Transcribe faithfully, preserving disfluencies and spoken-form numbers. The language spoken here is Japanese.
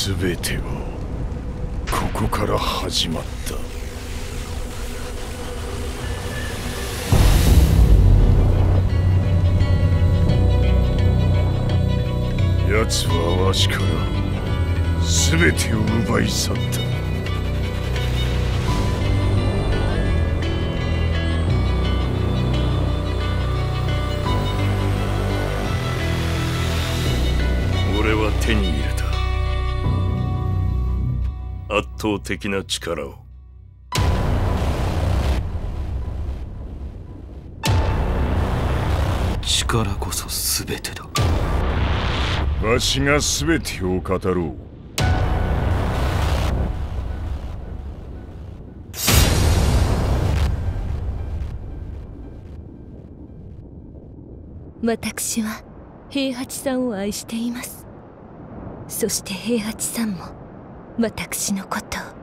全てはここから始まった。奴はわしから全てを奪い去った。俺は手に入れた圧倒的な力を。 力こそ全てだ。 わしが全てを語ろう。私は平八さんを愛しています。そして平八さんも私のことを。